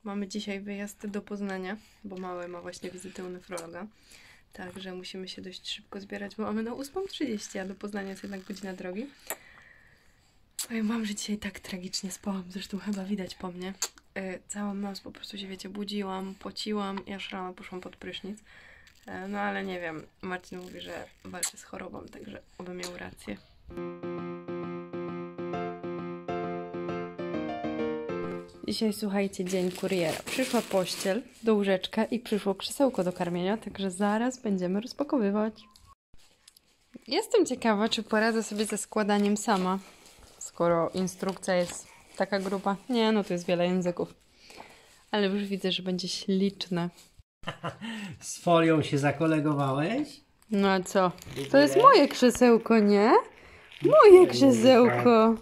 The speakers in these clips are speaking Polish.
Mamy dzisiaj wyjazd do Poznania, bo mały ma właśnie wizytę u nefrologa. Także musimy się dość szybko zbierać, bo mamy na 8:30, a do Poznania jest jednak godzina drogi. Powiem wam, że dzisiaj tak tragicznie spałam, zresztą chyba widać po mnie. Całą noc po prostu się, wiecie, budziłam, pociłam i aż rano poszłam pod prysznic. No ale nie wiem, Marcin mówi, że walczy z chorobą, także oby miał rację. Dzisiaj, słuchajcie, dzień kuriera. Przyszła pościel do łóżeczka i przyszło krzesełko do karmienia, także zaraz będziemy rozpakowywać. Jestem ciekawa, czy poradzę sobie ze składaniem sama, skoro instrukcja jest taka gruba. Nie, no to jest wiele języków. Ale już widzę, że będzie śliczne. Z folią się zakolegowałeś? No a co? To jest moje krzesełko, nie? Moje krzesełko.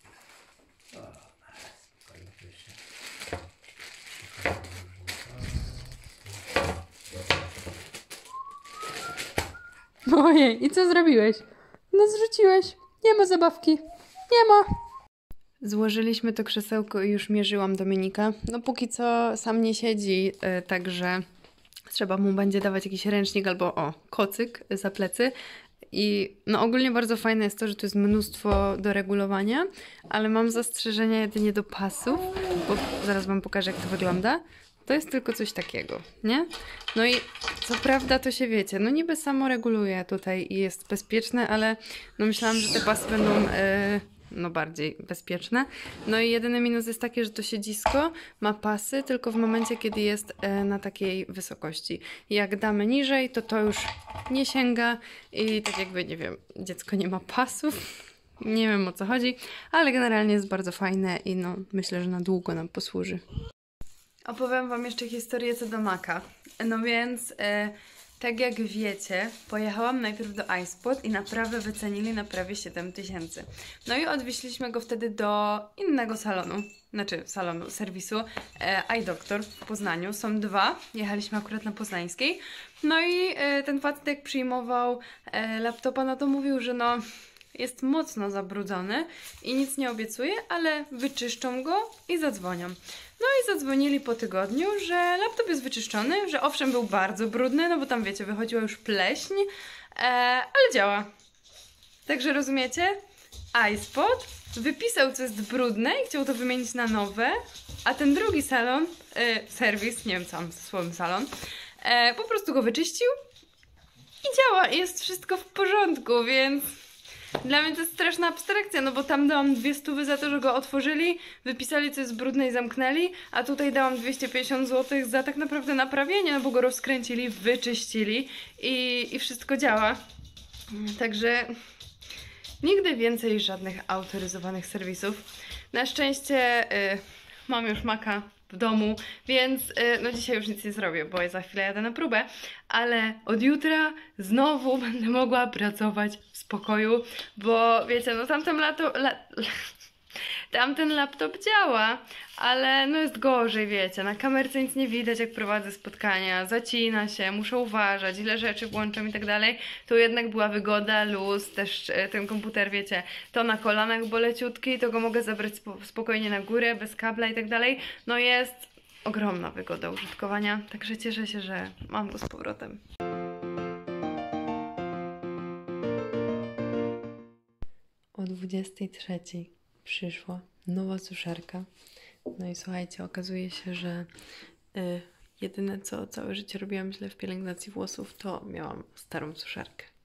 Ojej, i co zrobiłeś? No zrzuciłeś. Nie ma zabawki. Nie ma. Złożyliśmy to krzesełko i już mierzyłam Dominika. No póki co sam nie siedzi, także trzeba mu będzie dawać jakiś ręcznik albo kocyk za plecy. I no ogólnie bardzo fajne jest to, że tu jest mnóstwo do regulowania, ale mam zastrzeżenia jedynie do pasów, bo zaraz wam pokażę, jak to wygląda. To jest tylko coś takiego, nie? No i co prawda to się wiecie, no niby samo reguluje tutaj i jest bezpieczne, ale no myślałam, że te pasy będą no bardziej bezpieczne. No i jedyny minus jest taki, że to siedzisko ma pasy tylko w momencie, kiedy jest na takiej wysokości. Jak damy niżej, to już nie sięga i tak jakby, nie wiem, dziecko nie ma pasów. Nie wiem, o co chodzi, ale generalnie jest bardzo fajne i no myślę, że na długo nam posłuży. Opowiem wam jeszcze historię co do Maka. No więc, tak jak wiecie, pojechałam najpierw do iSpot i naprawę wycenili na prawie 7000. No i odwieźliśmy go wtedy do innego salonu, serwisu iDoctor w Poznaniu. Są dwa, jechaliśmy akurat na Poznańskiej. No i ten facet jak przyjmował laptopa, no to mówił, że no jest mocno zabrudzony i nic nie obiecuje, ale wyczyszczą go i zadzwonią. No i zadzwonili po tygodniu, że laptop jest wyczyszczony, że owszem był bardzo brudny, no bo tam wiecie, wychodziła już pleśń, ale działa. Także rozumiecie? iSpot wypisał, co jest brudne i chciał to wymienić na nowe, a ten drugi salon, serwis, nie wiem co mam ze słowem salon, po prostu go wyczyścił i działa, i jest wszystko w porządku, więc dla mnie to jest straszna abstrakcja, no bo tam dałam 200 za to, że go otworzyli, wypisali, co jest brudne i zamknęli, a tutaj dałam 250 zł za tak naprawdę naprawienie, no bo go rozkręcili, wyczyścili i wszystko działa. Także nigdy więcej żadnych autoryzowanych serwisów. Na szczęście mam już Maka w domu, więc no dzisiaj już nic nie zrobię, bo ja za chwilę jadę na próbę, ale od jutra znowu będę mogła pracować w spokoju, bo wiecie, no tamten laptop działa, ale no jest gorzej, wiecie, na kamerce nic nie widać, jak prowadzę spotkania, zacina się, muszę uważać, ile rzeczy włączam i tak dalej. Tu jednak była wygoda, luz, też ten komputer, wiecie, to na kolanach, bo leciutki, to go mogę zabrać spokojnie na górę, bez kabla i tak dalej. No jest ogromna wygoda użytkowania, także cieszę się, że mam go z powrotem. O 23 przyszła nowa suszarka. No i słuchajcie, okazuje się, że jedyne co całe życie robiłam źle w pielęgnacji włosów, to miałam starą suszarkę.